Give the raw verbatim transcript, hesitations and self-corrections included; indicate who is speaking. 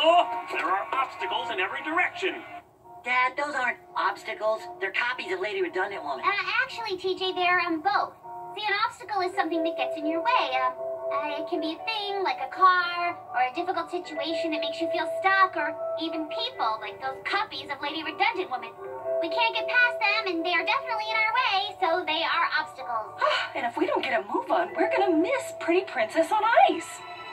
Speaker 1: Look, there are obstacles in every direction.
Speaker 2: Dad, those aren't obstacles. They're copies of Lady Redundant Woman.
Speaker 3: Uh, actually, T J, they're um, both. See, an obstacle is something that gets in your way. Um, uh, it can be a thing, like a car, or a difficult situation that makes you feel stuck, or even people, like those copies of Lady Redundant Woman. We can't get past them, and they are definitely in our way, so they are obstacles.
Speaker 4: And if we don't get a move on, we're gonna miss Pretty Princess on Ice.